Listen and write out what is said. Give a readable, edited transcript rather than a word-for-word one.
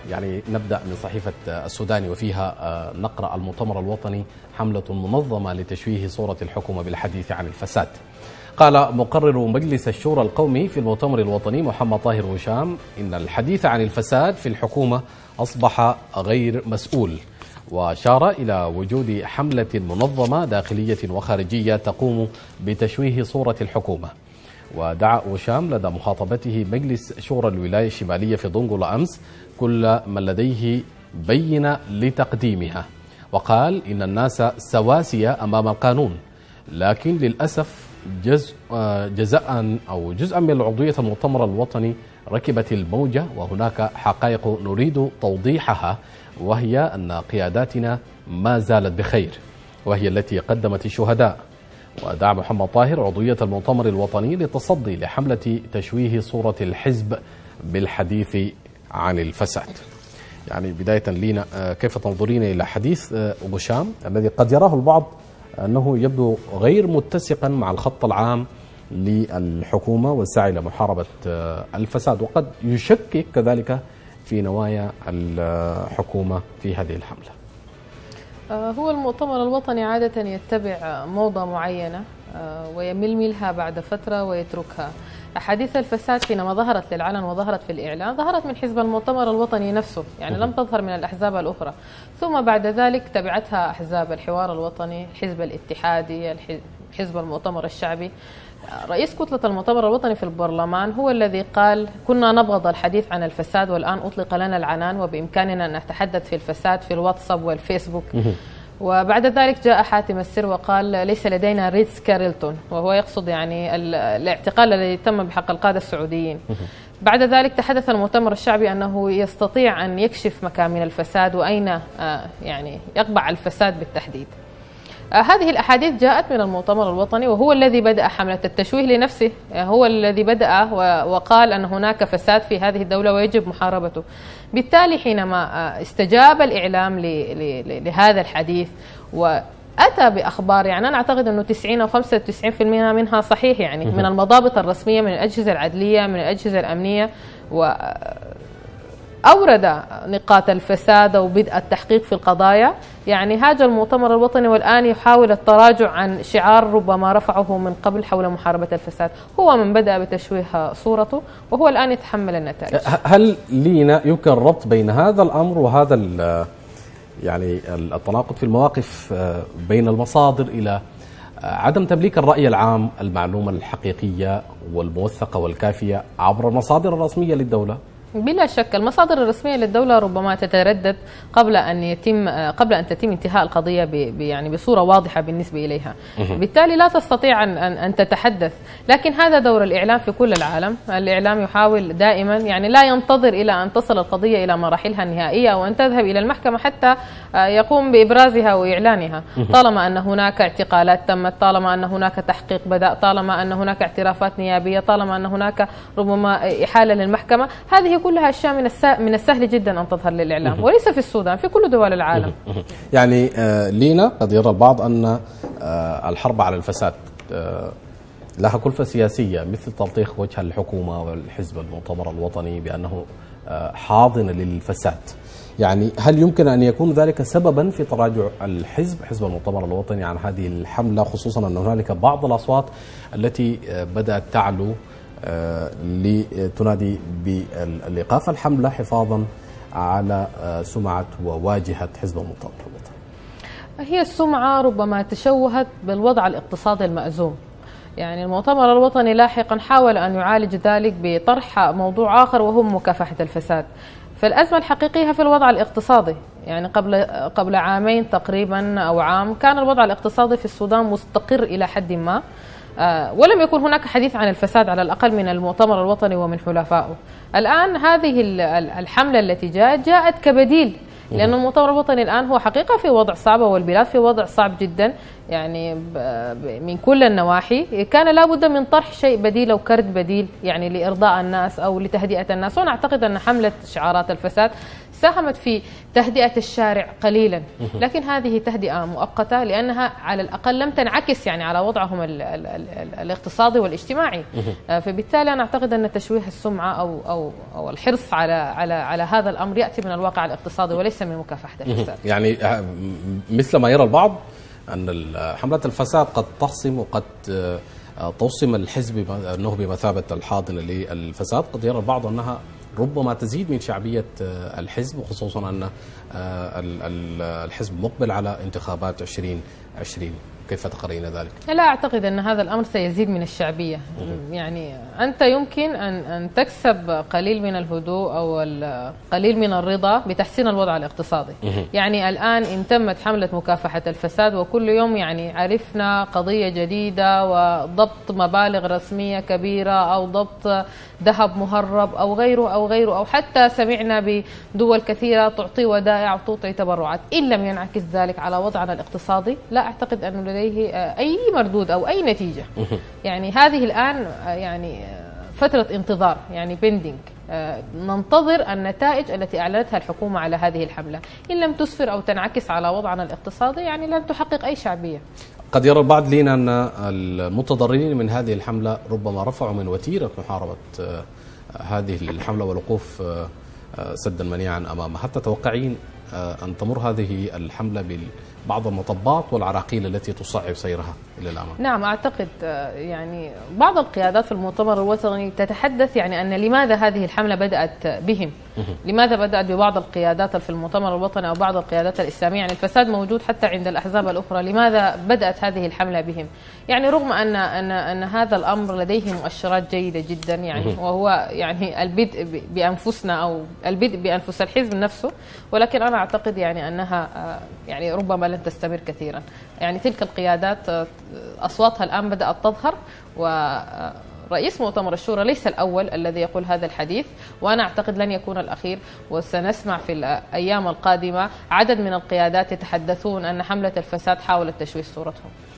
يعني نبدأ من صحيفة السوداني وفيها نقرأ: المؤتمر الوطني حملة منظمة لتشويه صورة الحكومة بالحديث عن الفساد. قال مقرر مجلس الشورى القومي في المؤتمر الوطني محمد طاهر وشام إن الحديث عن الفساد في الحكومة أصبح غير مسؤول، وأشار إلى وجود حملة منظمة داخلية وخارجية تقوم بتشويه صورة الحكومة. ودعا وشام لدى مخاطبته مجلس شورى الولاية الشمالية في دنقل أمس كل من لديه بينة لتقديمها، وقال إن الناس سواسية أمام القانون، لكن للأسف جزءا من العضوية المؤتمر الوطني ركبت الموجة، وهناك حقائق نريد توضيحها، وهي أن قياداتنا ما زالت بخير، وهي التي قدمت الشهداء. ودعا محمد طاهر عضوية المؤتمر الوطني للتصدي لحملة تشويه صورة الحزب بالحديث عن الفساد. يعني بداية لينا، كيف تنظرين إلى حديث أبو شام الذي قد يراه البعض أنه يبدو غير متسقا مع الخط العام للحكومة والسعي لمحاربة الفساد، وقد يشكك كذلك في نوايا الحكومة في هذه الحملة؟ هو المؤتمر الوطني عادة يتبع موضة معينة ويململها بعد فترة ويتركها. أحاديث الفساد حينما ظهرت للعلن وظهرت في الإعلان ظهرت من حزب المؤتمر الوطني نفسه، يعني لم تظهر من الأحزاب الأخرى، ثم بعد ذلك تبعتها أحزاب الحوار الوطني، الحزب الاتحادي، حزب المؤتمر الشعبي. رئيس كتلة المؤتمر الوطني في البرلمان هو الذي قال: كنا نبغض الحديث عن الفساد والآن أطلق لنا العنان وبإمكاننا أن نتحدث في الفساد في الواتساب والفيسبوك. وبعد ذلك جاء حاتم السر وقال: ليس لدينا ريتز كارلتون، وهو يقصد يعني الاعتقال الذي تم بحق القادة السعوديين. بعد ذلك تحدث المؤتمر الشعبي أنه يستطيع أن يكشف مكامن الفساد وأين يعني يقبع الفساد بالتحديد. هذه الأحاديث جاءت من المؤتمر الوطني، وهو الذي بدأ حملة التشويه لنفسه، هو الذي بدأ وقال أن هناك فساد في هذه الدولة ويجب محاربته. بالتالي حينما استجاب الإعلام لهذا الحديث وأتى بأخبار، يعني أنا أعتقد أنه 90 أو 95% منها صحيح، يعني من المضابط الرسمية، من الأجهزة العدلية، من الأجهزة الأمنية، أورد نقاط الفساد وبدء التحقيق في القضايا. يعني هاج المؤتمر الوطني والآن يحاول التراجع عن شعار ربما رفعه من قبل حول محاربة الفساد. هو من بدأ بتشويه صورته وهو الآن يتحمل النتائج. هل لينا يمكن الربط بين هذا الأمر وهذا يعني التناقض في المواقف بين المصادر إلى عدم تمليك الرأي العام المعلومة الحقيقية والموثقة والكافية عبر المصادر الرسمية للدولة؟ بلا شك المصادر الرسمية للدولة ربما تتردد قبل أن تتم انتهاء القضية يعني بصورة واضحة بالنسبة إليها، بالتالي لا تستطيع أن تتحدث. لكن هذا دور الإعلام في كل العالم، الإعلام يحاول دائما، يعني لا ينتظر إلى أن تصل القضية إلى مراحلها النهائية أو أن تذهب إلى المحكمة حتى يقوم بإبرازها وإعلانها. طالما أن هناك اعتقالات تمت، طالما أن هناك تحقيق بدأ، طالما أن هناك اعترافات نيابية، طالما أن هناك ربما إحالة للمحكمة، هذه كلها أشياء من السهل جدا أن تظهر للإعلام، وليس في السودان، في كل دول العالم. يعني لينا قد يرى البعض أن الحرب على الفساد لها كلفة سياسية، مثل تلطيخ وجه الحكومة والحزب المؤتمر الوطني بأنه حاضن للفساد. يعني هل يمكن أن يكون ذلك سببا في تراجع حزب المؤتمر الوطني عن هذه الحملة، خصوصا أن هنالك بعض الأصوات التي بدأت تعلو لتنادي بالإيقاف الحملة حفاظا على سمعة وواجهة حزب المؤتمر الوطني؟ هي السمعة ربما تشوهت بالوضع الاقتصادي المأزوم. يعني المؤتمر الوطني لاحقا حاول أن يعالج ذلك بطرح موضوع آخر وهو مكافحة الفساد. فالأزمة الحقيقية في الوضع الاقتصادي، يعني قبل عامين تقريبا أو عام كان الوضع الاقتصادي في السودان مستقر إلى حد ما، ولم يكن هناك حديث عن الفساد على الأقل من المؤتمر الوطني ومن حلفائه. الآن هذه الحملة التي جاءت كبديل، لأن المؤتمر الوطني الآن هو حقيقة في وضع صعب والبلاد في وضع صعب جدا، يعني من كل النواحي. كان لابد من طرح شيء بديل أو كرت بديل، يعني لإرضاء الناس أو لتهدئة الناس. وأنا أعتقد أن حملة شعارات الفساد ساهمت في تهدئة الشارع قليلا، لكن هذه تهدئة مؤقتة لأنها على الأقل لم تنعكس يعني على وضعهم الاقتصادي والاجتماعي. فبالتالي أنا أعتقد أن تشويه السمعة أو الحرص على هذا الأمر يأتي من الواقع الاقتصادي وليس من مكافحة الفساد. يعني مثل ما يرى البعض أن حملة الفساد قد تحصم وقد توصم الحزب أنه بمثابة الحاضنة للفساد، قد يرى البعض أنها ربما تزيد من شعبية الحزب، وخصوصا أن الحزب مقبل على انتخابات 2020. كيف تقرين ذلك؟ لا أعتقد أن هذا الأمر سيزيد من الشعبية. يعني أنت يمكن أن تكسب قليل من الهدوء أو قليل من الرضا بتحسين الوضع الاقتصادي. يعني الآن إن تمت حملة مكافحة الفساد وكل يوم يعني عرفنا قضية جديدة وضبط مبالغ رسمية كبيرة أو ضبط ذهب مهرب أو غيره أو حتى سمعنا بدول كثيرة تعطي ودائع وتعطي تبرعات، إن لم ينعكس ذلك على وضعنا الاقتصادي لا أعتقد أن لديه أي مردود أو أي نتيجة. يعني هذه الآن يعني فترة انتظار، يعني بيندينج، ننتظر النتائج التي أعلنتها الحكومة على هذه الحملة. إن لم تسفر أو تنعكس على وضعنا الاقتصادي يعني لن تحقق أي شعبية. قد يرى البعض لينا أن المتضررين من هذه الحملة ربما رفعوا من وتيرة محاربة هذه الحملة والوقوف سدا منيعا أمامها. هل تتوقعين أن تمر هذه الحملة ببعض المطبات والعراقيل التي تصعب سيرها إلى الأمام؟ نعم أعتقد يعني بعض القيادات في المؤتمر الوطني تتحدث يعني أن لماذا هذه الحملة بدأت بهم؟ لماذا بدأت ببعض القيادات في المؤتمر الوطني أو بعض القيادات الإسلامية؟ يعني الفساد موجود حتى عند الأحزاب الأخرى، لماذا بدأت هذه الحملة بهم؟ يعني رغم أن هذا الأمر لديه مؤشرات جيدة جدا، يعني وهو يعني البدء بأنفسنا أو البدء بأنفس الحزب نفسه، ولكن أنا أعتقد يعني أنها يعني ربما لن تستمر كثيرا. يعني تلك القيادات أصواتها الآن بدأت تظهر، ورئيس مؤتمر الشورى ليس الأول الذي يقول هذا الحديث، وأنا أعتقد لن يكون الأخير، وسنسمع في الأيام القادمة عدد من القيادات يتحدثون أن حملة الفساد حاولت تشويه صورتهم.